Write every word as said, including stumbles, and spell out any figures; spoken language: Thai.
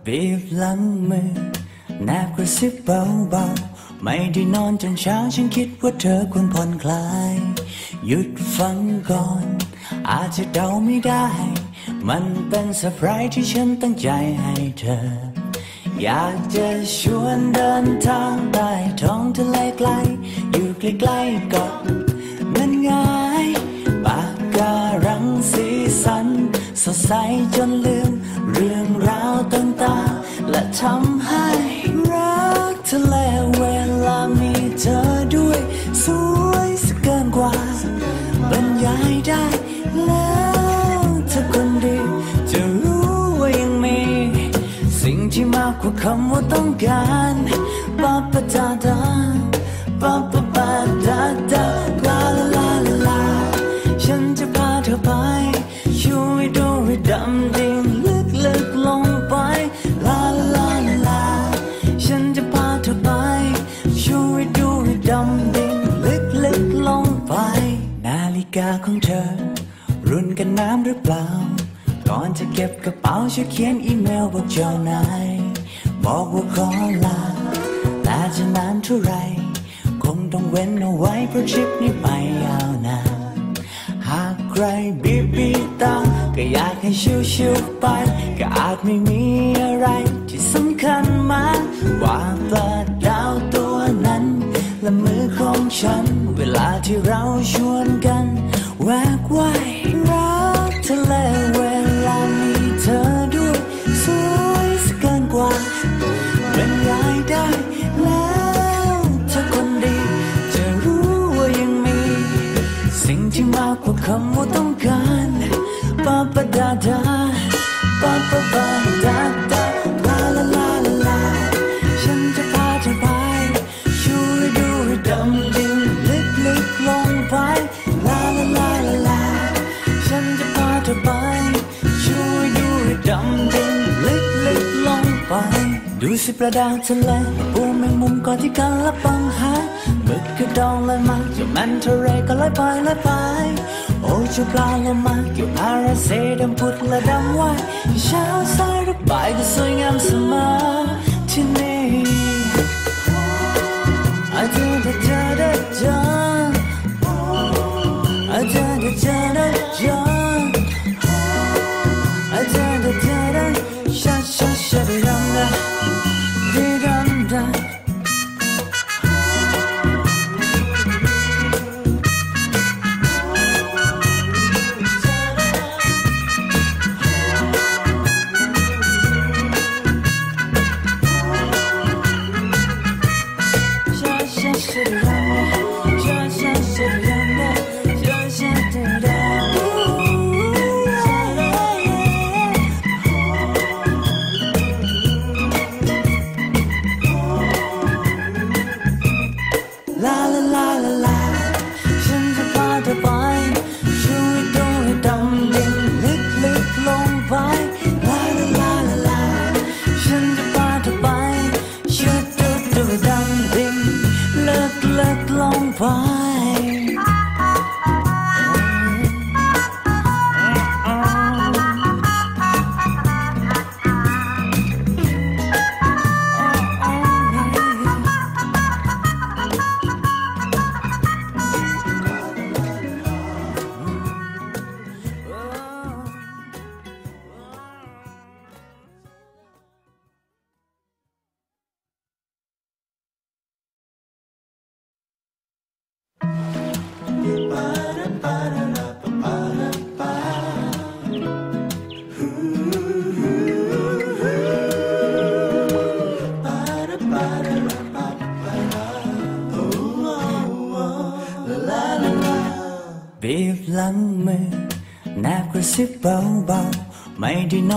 บีบหลังมือแนบกระซิบเบาๆไม่ได้นอนจนเช้าฉันคิดว่าเธอควรผ่อนคลายหยุดฟังก่อนอาจจะเดาไม่ได้มันเป็นเซอร์ไพรส์ที่ฉันตั้งใจให้เธออยากจะชวนเดินทางใต้ท้องทะเลไกลอยู่ใกล้ๆกับนั่นไงปากการังสีสันสดใสจนลืมเรื่องราวต่างๆและทำให้รักทะเลเวลามีเธอด้วยสวยสเกินกว่าบรรยายได้แล้วเธอคนดีจะรู้ว่ายังมีสิ่งที่มากกว่าคำว่าต้องการปะปะดาดาปะปะปะดาดาลาลาลาลาลาฉันจะพาเธอไปช่วยดูให้ดำดิ่งลึกลึกลงไปลาลาลาลาฉันจะพาเธอไปช่วยดูให้ดำดิ่งลึกลึกลงไปนาฬิกาของเธอรุ่นกันน้ำหรือเปล่าก่อนจะเก็บกระเป๋าช่วยเขียนอีเมลบอกเจ้านายบอกว่าขอลาแต่จะนานเท่าไรคงต้องเว้นเอาไว้เพราะทริปนี้ไปยาวนานหากใครบีบบีตาก็อยากให้ชิวๆไปก็อาจไม่มีอะไรที่สำคัญมากกว่าปลาดาวตัวนั้นและมือของฉันเวลาที่เราชวนกันแวกว่ายรักทะเลเวลามีเธอด้วยสวยสเกินกว่าบรรยายได้แล้วเธอคนดีจะรู้ว่ายังมีสิ่งที่มากกว่าคำว่าต้องการปะปะดาดาปะปะปะดาดาลาลาลาลาลาฉันจะพาเธอไปช่วยดูให้ดำดิ่งลึกลึกลงไปลาลาลาลาลาฉันจะพาเธอไปช่วยดูให้ดำดิ่งลึกลึกลงไปดูสิปลาดาวทะเลปูแมงมุมก่อนที่กันละปังหาหมึกกระดองลอยมาเจ้ามันทะเลก็ลอยไปลอยไปโอ้เจ้าปลาลงมาเกี่ยวอาราเซดำพุดและดำว่ายเช้าสายหรือบ่ายก็สวยงามเสมอที่นี่อาจจะได้เจอได้เจออาจจะได้เจอได้เจออาจจะได้เจอได้ชาชาชาดีดำดาดีดำดาบีบหลังมือแนบกระซิบเบาๆไม่ได้นอน